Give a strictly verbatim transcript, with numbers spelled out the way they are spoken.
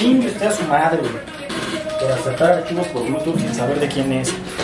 Chingue usted a su madre, güey, por aceptar archivos por Bluetooth sin saber de quién es.